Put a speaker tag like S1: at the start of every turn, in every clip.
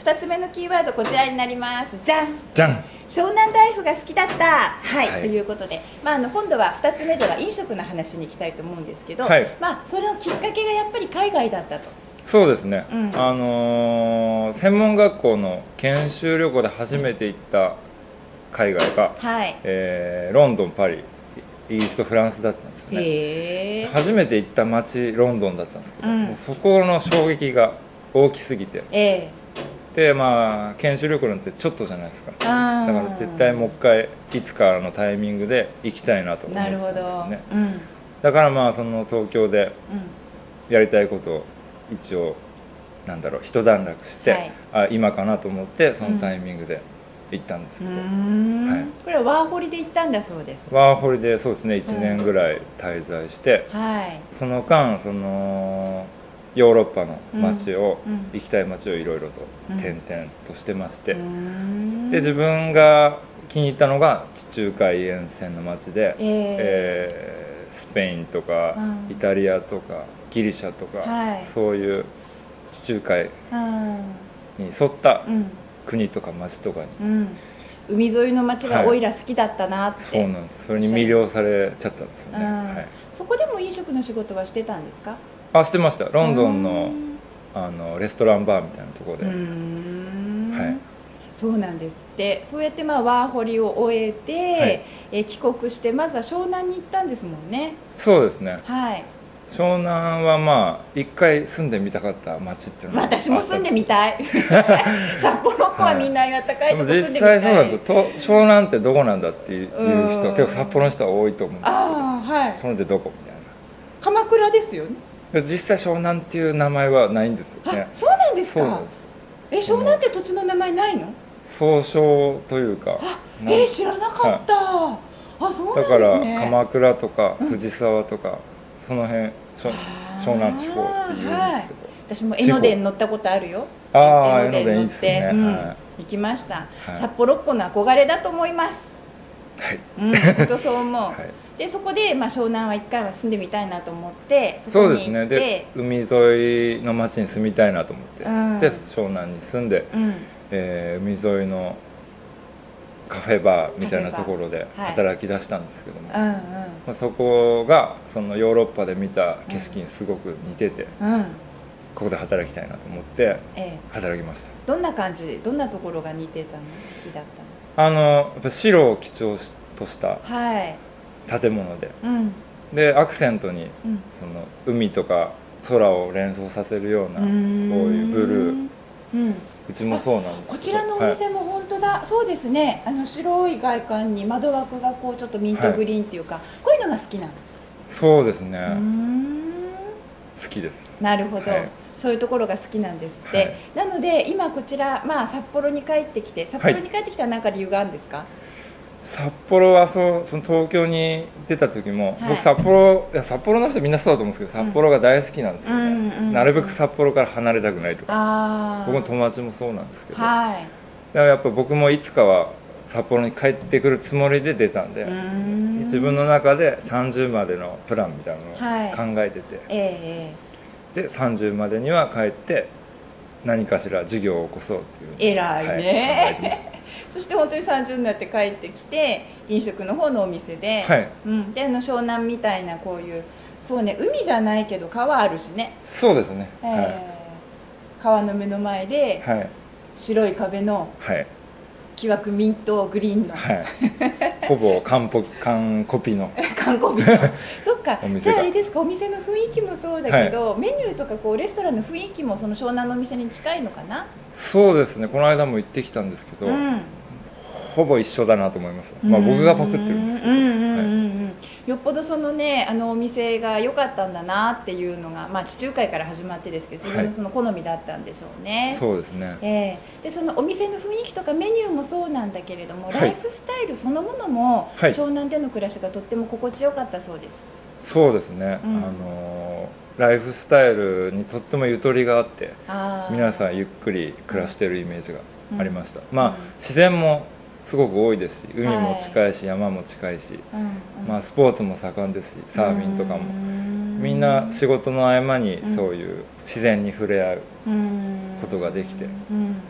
S1: 2つ目のキーワードこちらになります。じゃん
S2: じゃん。
S1: 湘南ライフが好きだった、はい
S2: はい、
S1: ということで、今度は2つ目では飲食の話に行きたいと思うんですけど、
S2: はい、
S1: それのきっかけがやっぱり海外だったと。
S2: そうですね、
S1: うん、
S2: 専門学校の研修旅行で初めて行った海外が、
S1: はい、
S2: ロンドン、パリ、イギリスとフランスだったんですよね。初めて行った街ロンドンだったんですけど、もうそこの衝撃が大きすぎて、で研修旅行なんてちょっとじゃないですか。だから絶対もう一回いつかのタイミングで行きたいなと思ってたんですよね。だからその東京でやりたいことを一応一段落して、今かなと思ってそのタイミングで行ったんですけど、
S1: これはワーホリで行ったんだそうです。
S2: ワーホリでそうですね、1年ぐらい滞在して、その間ヨーロッパの街を、行きたい街をいろいろと転々としてまして、で自分が気に入ったのが地中海沿線の街で、スペインとか、イタリアとかギリシャとか、そういう地中海に沿った国とか街とかに、
S1: 海沿いの街がオイラ好きだったなって、
S2: そうなんです。それに魅了されちゃったんですよね。
S1: そこでも飲食の仕事はしてたんですか？
S2: してました。ロンドンのレストランバーみたいなところで。
S1: そうなんですって。そうやってワーホリを終えて、帰国してまずは湘南に行ったんですもんね。
S2: そうですね。湘南は一回住んでみたかった街っていうのは、
S1: 私も住んでみたい。札幌っ子はみんなあったかいとこ住んでみたい。
S2: 実際そうなんですよ。湘南ってどこなんだっていう人、結構札幌の人は多いと思うんですけど、湘南ってどこみたいな。
S1: 鎌倉ですよね。
S2: 実際湘南っていう名前はないんですよね。
S1: そうなんですか。湘南って土地の名前ないの？
S2: 総称というか。
S1: 知らなかった。そうなんですね。
S2: だから鎌倉とか藤沢とかその辺湘南地方っていうんですけど、
S1: 私も江ノ電乗ったことあるよ。
S2: 江ノ電いいですね。
S1: 行きました。札幌っ子の憧れだと思います。本当そう思う。でそこで湘南は一回は住んでみたいなと思って、
S2: そうですね。で海沿いの町に住みたいなと思って、で湘南に住んで、海沿いのカフェバーみたいなところで働き出したんですけども、そこがそのヨーロッパで見た景色にすごく似てて、ここで働きたいなと思って働きました。
S1: どんな感じ、どんなところが似てたの？好きだったの？
S2: やっぱ白を基調とした建物で、でアクセントにその海とか空を連想させるようなこういうブルー、うちもそうなんですけど、
S1: こちらのお店も本当だ、そうですね。白い外観に窓枠がこうちょっとミントグリーンっていうか、こういうのが好きなの？
S2: そうですね。好きです。
S1: なるほど。そういうところが好きなんですって。なので今こちら札幌に帰ってきて、札幌に帰ってきたら何か理由があるんですか？
S2: 札幌はその東京に出た時も、僕札幌の人みんなそうだと思うんですけど、札幌が大好きなんですよね。なるべく札幌から離れたくないとか、僕の友達もそうなんですけど、だからやっぱ僕もいつかは札幌に帰ってくるつもりで出たんで、自分の中で30までのプランみたいなのを考えてて、で30までには帰って何かしら事業を起こそうっていう。
S1: 偉いね。そして本当に30になって帰ってきて飲食の方のお店で、で湘南みたいなこういうそうね、海じゃないけど川あるしね。
S2: そうですね。
S1: 川の目の前で白い壁の木枠ミントグリーンの、
S2: ほぼ完コピの
S1: そっか。じゃああれですか、お店の雰囲気もそうだけど、メニューとかレストランの雰囲気もその湘南のお店に近いのかな？
S2: そうですね。この間も行ってきたんですけど、ほぼ一緒だなと思います。僕がパクってるんですけど、
S1: よっぽどそのね、お店が良かったんだなっていうのが、地中海から始まってですけど、自分のその好みだったんでしょうね。
S2: そうですね。
S1: でそのお店の雰囲気とかメニューもそうなんだけれども、ライフスタイルそのものも湘南での暮らしがとっても心地よかったそうです。
S2: そうですね。ライフスタイルにとってもゆとりがあって、皆さんゆっくり暮らしているイメージがありました。自然もすごく多いですし、海も近いし、山も近いし、スポーツも盛んですし、サーフィンとかもみんな仕事の合間にそういう自然に触れ合うことができて、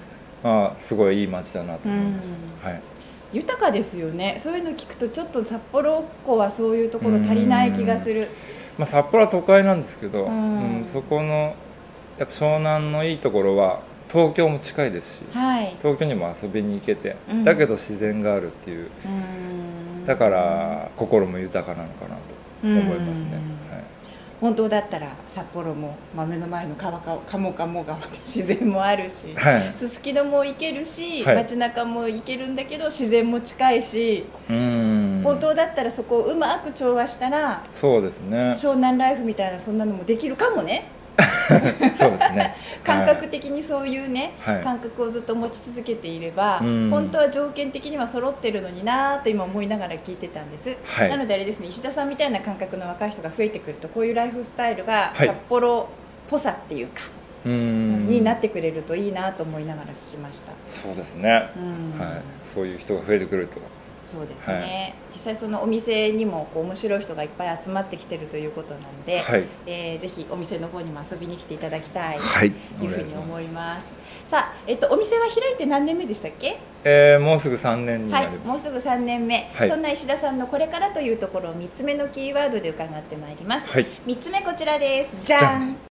S2: すごいいい街だなと思いました。はい、
S1: 豊かですよね。そういうの聞くとちょっと札幌っ子はそういうところ足りない気がする。
S2: 札幌は都会なんですけど、そこのやっぱ湘南のいいところは東京も近いですし、東京にも遊びに行けて、だけど自然があるっていう、だから心も豊かなのかなと思いますね。
S1: 本当だったら札幌も、目の前の川鴨川自然もあるし、すすきのも行けるし、街中も行けるんだけど自然も近いし、本当だったらそこをうまく調和したら、
S2: そうですね、
S1: 湘南ライフみたいなそんなのもできるかもね。
S2: そうですね。
S1: 感覚的にそういうね、感覚をずっと持ち続けていれば、本当は条件的には揃ってるのになと今思いながら聞いてたんです。なのであれですね、石田さんみたいな感覚の若い人が増えてくると、こういうライフスタイルが札幌っぽさっていうか、になってくれるといいなと思いながら聞きました。
S2: そうですね。そういう人が増えてくると。
S1: そうですね、実際そのお店にも面白い人がいっぱい集まってきてるということなので、ぜひお店の方にも遊びに来ていただきたいというふうに思います。さあ、お店は開いて何年目でしたっけ？
S2: もうすぐ3年になります。
S1: もうすぐ3年目、そんな石田さんのこれからというところを3つ目のキーワードで伺ってまいります。3つ目こちらです。じゃん。